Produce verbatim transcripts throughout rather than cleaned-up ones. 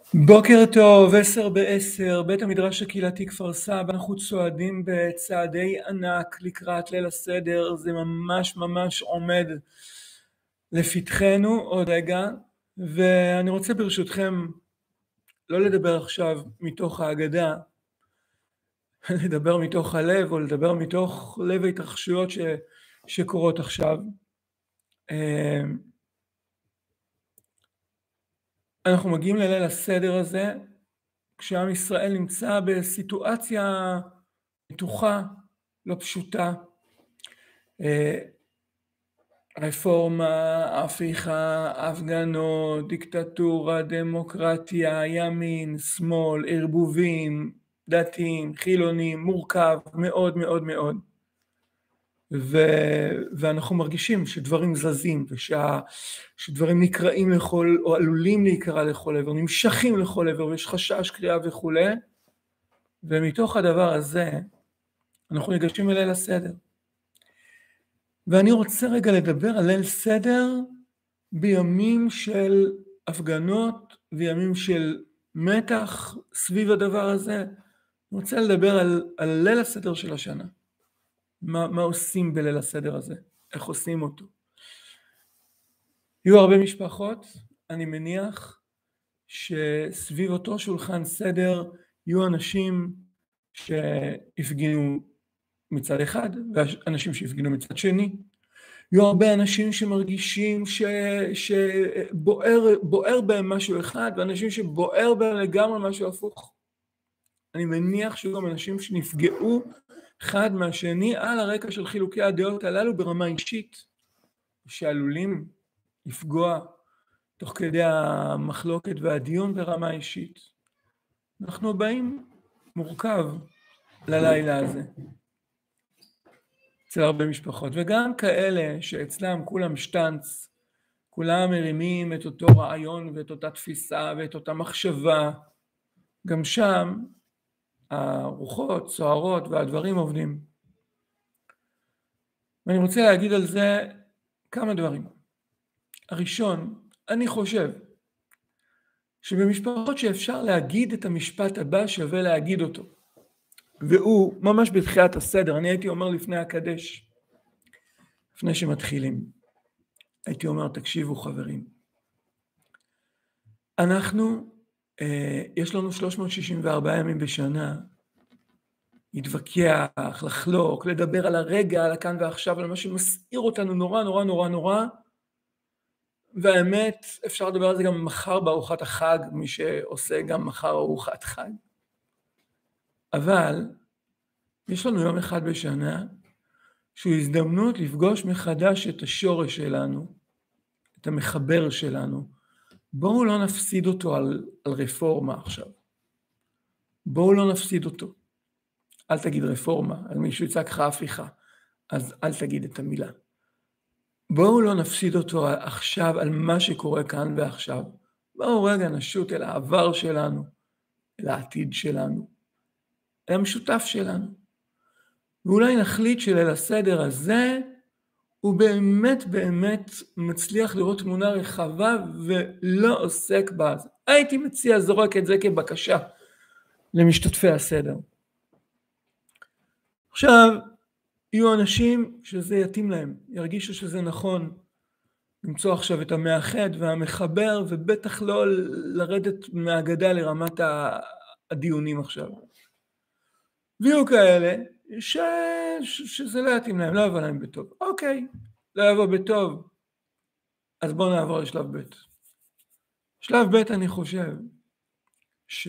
בוקר טוב, עשר בעשר, בית המדרש הקהילתי כפר סבא. אנחנו צועדים בצעדי ענק לקראת ליל הסדר, זה ממש ממש עומד לפתחנו עוד רגע, ואני רוצה ברשותכם לא לדבר עכשיו מתוך ההגדה, לדבר מתוך הלב או לדבר מתוך לב ההתרחשויות ש... שקורות עכשיו. אנחנו מגיעים לליל הסדר הזה כשעם ישראל נמצא בסיטואציה מתוחה, לא פשוטה. רפורמה, הפיכה, הפגנות, דיקטטורה, דמוקרטיה, ימין, שמאל, ערבובים, דתיים, חילונים, מורכב מאוד מאוד מאוד. ו... ואנחנו מרגישים שדברים זזים, ושה... שדברים נקראים לכל, או עלולים להיקרא לכל עבר, נמשכים לכל עבר, ויש חשש קריאה וכו'. ומתוך הדבר הזה, אנחנו ניגשים אל ליל הסדר. ואני רוצה רגע לדבר על ליל סדר בימים של הפגנות, וימים של מתח סביב הדבר הזה. אני רוצה לדבר על, על ליל הסדר של השנה. מה, מה עושים בליל הסדר הזה? איך עושים אותו? יהיו הרבה משפחות, אני מניח, שסביב אותו שולחן סדר יהיו אנשים שהפגינו מצד אחד, ואנשים שהפגינו מצד שני. יהיו הרבה אנשים שמרגישים ש... שבוער בוער בהם משהו אחד, ואנשים שבוער בהם לגמרי משהו הפוך. אני מניח שיהיו גם אנשים שנפגעו אחד מהשני על הרקע של חילוקי הדעות הללו ברמה אישית, שעלולים לפגוע תוך כדי המחלוקת והדיון ברמה אישית. אנחנו באים מורכב ללילה הזה. אצל הרבה משפחות, וגם כאלה שאצלם כולם שטנץ, כולם מרימים את אותו רעיון ואת אותה תפיסה ואת אותה מחשבה, גם שם הרוחות, סוערות והדברים עובדים. ואני רוצה להגיד על זה כמה דברים. הראשון, אני חושב שבמשפחות שאפשר להגיד את המשפט הבא שווה להגיד אותו. והוא ממש בתחילת הסדר, אני הייתי אומר לפני הקדש, לפני שמתחילים, הייתי אומר תקשיבו חברים, אנחנו, אה, יש לנו שלוש מאות שישים וארבעה ימים בשנה, להתווכח, לחלוק, לדבר על הרגע, על הכאן ועכשיו, על מה שמסעיר אותנו נורא נורא נורא נורא, והאמת אפשר לדבר על זה גם מחר בארוחת החג, מי שעושה גם מחר ארוחת חג. אבל יש לנו יום אחד בשנה שהוא הזדמנות לפגוש מחדש את השורש שלנו, את המחבר שלנו. בואו לא נפסיד אותו על, על רפורמה עכשיו. בואו לא נפסיד אותו. אל תגיד רפורמה, על מישהו יצעק לך הפיכה, אז אל תגיד את המילה. בואו לא נפסיד אותו עכשיו על מה שקורה כאן ועכשיו. בואו רגע נשוט אל העבר שלנו, אל העתיד שלנו, אל המשותף שלנו. ואולי נחליט שליל הסדר הזה הוא באמת באמת מצליח לראות תמונה רחבה ולא עוסק בה. הייתי מציע זורק את זה כבקשה למשתתפי הסדר. עכשיו, יהיו אנשים שזה יתאים להם, ירגישו שזה נכון למצוא עכשיו את המאחד והמחבר, ובטח לא לרדת מהאגדה לרמת הדיונים עכשיו. ויהיו כאלה ש... ש... שזה לא יתאים להם, לא יבוא להם בטוב. אוקיי, לא יבוא בטוב, אז בואו נעבור לשלב ב'. שלב ב' אני חושב ש...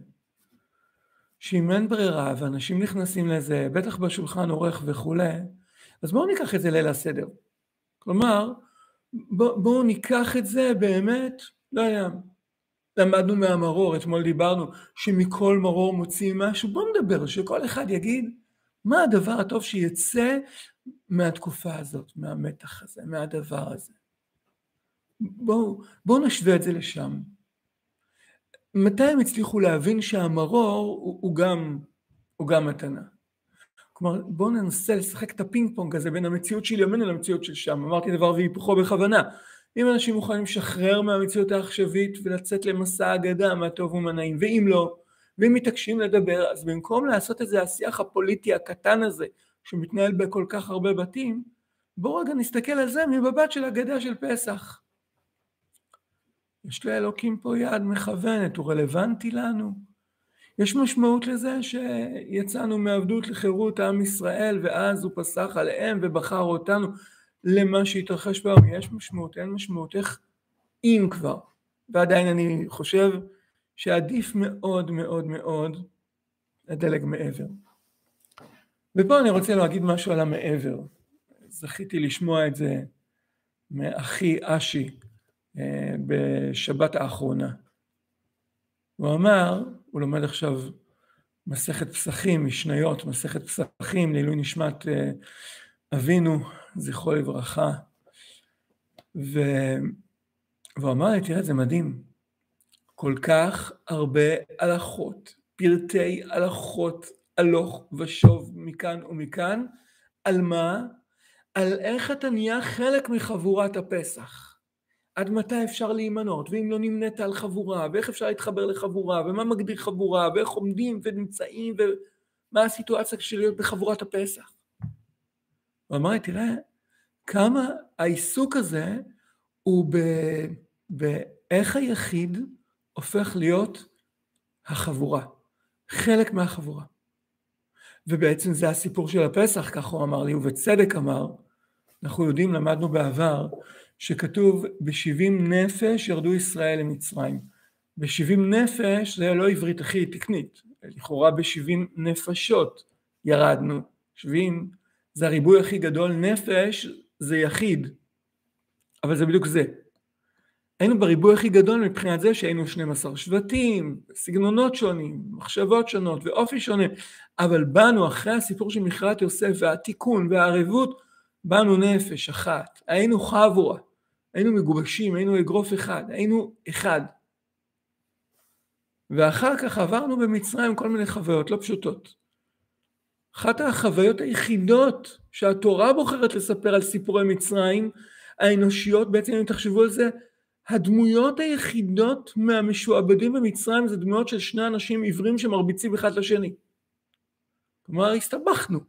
שאם אין ברירה ואנשים נכנסים לזה, בטח בשולחן עורך וכו', אז בואו ניקח את זה ליל הסדר. כלומר, בואו בוא ניקח את זה באמת, לא יודע, למדנו מהמרור, אתמול דיברנו שמכל מרור מוצאים משהו, בואו נדבר, שכל אחד יגיד מה הדבר הטוב שיצא מהתקופה הזאת, מהמתח הזה, מהדבר הזה. בואו בוא נשווה את זה לשם. מתי הם הצליחו להבין שהמרור הוא, הוא, גם, הוא גם מתנה? כלומר, בואו ננסה לשחק את הפינג פונג הזה בין המציאות של ימינו למציאות של שם. אמרתי דבר והיפוכו בכוונה. אם אנשים מוכנים לשחרר מהמציאות העכשווית ולצאת למסע אגדה מהטוב ומהנעים, ואם לא, ואם מתעקשים לדבר, אז במקום לעשות את זה השיח הפוליטי הקטן הזה, שמתנהל בכל כך הרבה בתים, בואו רגע נסתכל על זה מבבת של אגדה של פסח. יש לאלוקים פה יד מכוונת, הוא רלוונטי לנו. יש משמעות לזה שיצאנו מעבדות לחירות עם ישראל, ואז הוא פסח עליהם ובחר אותנו למה שהתרחש בעולם. יש משמעות, אין משמעות, איך אם כבר. ועדיין אני חושב שעדיף מאוד מאוד מאוד לדלג מעבר. ופה אני רוצה להגיד משהו על המעבר. זכיתי לשמוע את זה מאחי אשי בשבת האחרונה. הוא אמר, הוא לומד עכשיו מסכת פסחים, משניות, מסכת פסחים, לעילוי נשמת אבינו, זכרו לברכה. ו... והוא אמר לי, תראה, זה מדהים. כל כך הרבה הלכות, פרטי הלכות, הלוך ושוב מכאן ומכאן, על מה? על איך אתה נהיה חלק מחבורת הפסח. עד מתי אפשר להימנות, ואם לא נמנית על חבורה, ואיך אפשר להתחבר לחבורה, ומה מגדיר חבורה, ואיך עומדים ונמצאים, ומה הסיטואציה של להיות בחבורת הפסח. הוא אמר לי, תראה, כמה העיסוק הזה הוא ב- באיך היחיד הופך להיות החבורה, חלק מהחבורה. ובעצם זה הסיפור של הפסח, כך הוא אמר לי, ובצדק אמר, אנחנו יודעים, למדנו בעבר, שכתוב בשבעים נפש ירדו ישראל למצרים. בשבעים נפש זה לא עברית הכי תקנית, לכאורה בשבעים נפשות ירדנו. שבעים זה הריבוי הכי גדול, נפש זה יחיד, אבל זה בדיוק זה. היינו בריבוי הכי גדול מבחינת זה שהיינו שנים עשר שבטים, סגנונות שונים, מחשבות שונות ואופי שונה, אבל באנו אחרי הסיפור של מכירת יוסף והתיקון והערבות, באנו נפש אחת, היינו חבורה, היינו מגובשים, היינו אגרוף אחד, היינו אחד. ואחר כך עברנו במצרים כל מיני חוויות לא פשוטות. אחת החוויות היחידות שהתורה בוחרת לספר על סיפורי מצרים, האנושיות, בעצם אם תחשבו על זה, הדמויות היחידות מהמשועבדים במצרים זה דמויות של שני אנשים עיוורים שמרביצים אחד לשני. כלומר, הסתבכנו.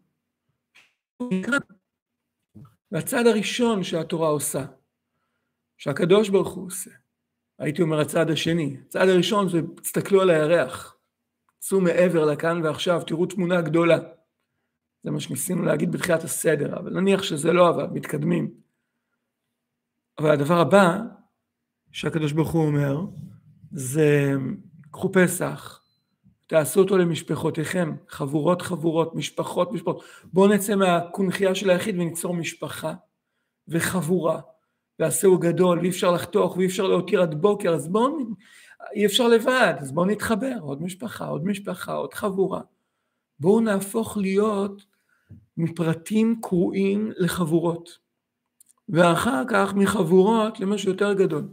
והצד הראשון שהתורה עושה, שהקדוש ברוך הוא עושה, הייתי אומר הצד השני, הצד הראשון זה, תסתכלו על הירח, צאו מעבר לכאן ועכשיו, תראו תמונה גדולה. זה מה שניסינו להגיד בתחילת הסדר, אבל נניח שזה לא עבד, מתקדמים. אבל הדבר הבא, שהקדוש ברוך הוא אומר, זה קחו פסח, תעשו אותו למשפחותיכם, חבורות חבורות, משפחות משפחות, בואו נצא מהקונחייה של היחיד וניצור משפחה וחבורה, ועשהו גדול, ואי אפשר לחתוך, ואי אפשר להותיר עד בוקר, אז בואו, אי אפשר לבד, אז בואו נתחבר, עוד משפחה, עוד משפחה, עוד חבורה. בואו נהפוך להיות מפרטים קרועים לחבורות, ואחר כך מחבורות למשהו יותר גדול.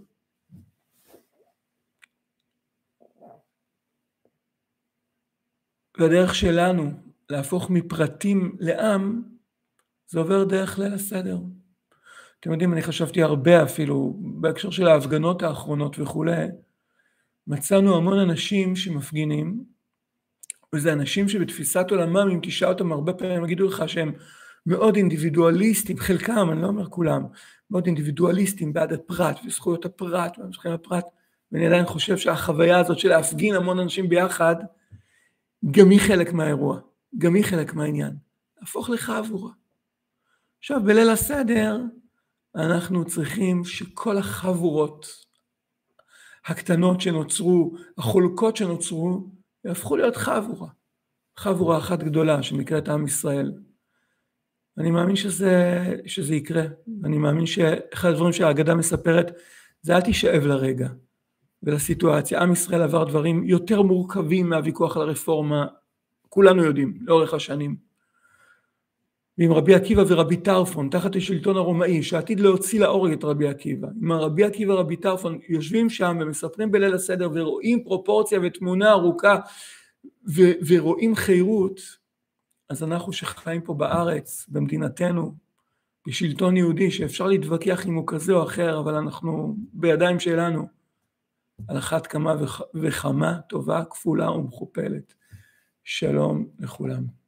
והדרך שלנו להפוך מפרטים לעם, זה עובר דרך ליל הסדר. אתם יודעים, אני חשבתי הרבה אפילו, בהקשר של ההפגנות האחרונות וכו', מצאנו המון אנשים שמפגינים, וזה אנשים שבתפיסת עולמם, אם תשאל אותם הרבה פעמים, יגידו לך שהם מאוד אינדיבידואליסטים, חלקם, אני לא אומר כולם, מאוד אינדיבידואליסטים בעד הפרט וזכויות הפרט, ומזכיר הפרט, ואני עדיין חושב שהחוויה הזאת של להפגין המון אנשים ביחד, גם היא חלק מהאירוע, גם היא חלק מהעניין, להפוך לחבורה. עכשיו, בליל הסדר, אנחנו צריכים שכל החבורות הקטנות שנוצרו, החולקות שנוצרו, יהפכו להיות חבורה. חבורה אחת גדולה שנקראת עם ישראל. אני מאמין שזה, שזה יקרה. אני מאמין שאחד הדברים שהאגדה מספרת, זה אל תשאב לרגע ולסיטואציה. עם ישראל עבר דברים יותר מורכבים מהוויכוח על הרפורמה, כולנו יודעים, לאורך השנים. ועם רבי עקיבא ורבי טרפון, תחת השלטון הרומאי, שעתיד להוציא להורג את רבי עקיבא. עם רבי עקיבא ורבי טרפון יושבים שם ומספרים בליל הסדר ורואים פרופורציה ותמונה ארוכה ו- ורואים חירות, אז אנחנו שחיים פה בארץ, במדינתנו, יש שלטון יהודי שאפשר להתווכח אם הוא כזה או אחר, אבל אנחנו בידיים שלנו, על אחת כמה וכמה טובה, כפולה ומכופלת. שלום לכולם.